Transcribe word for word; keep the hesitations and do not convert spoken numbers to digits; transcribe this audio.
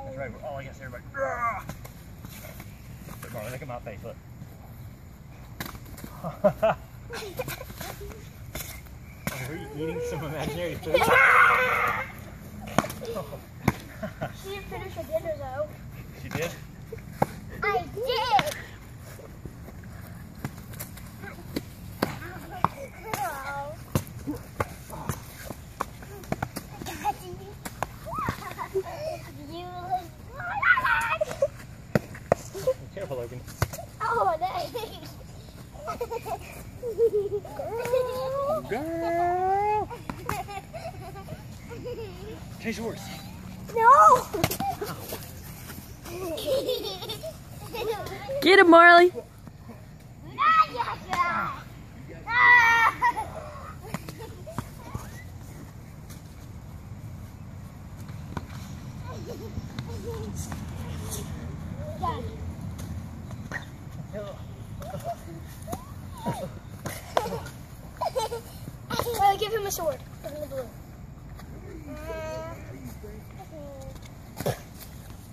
That's right. Oh, I guess everybody. Look, Marley, look at my face. Look. Are you eating some imaginary food? She didn't finish her dinner though. She did? I did! Be careful, Logan. Oh, nice! Girl! Change the horse. No! Get him, Marley. Well, give him a sword. Give him the blue.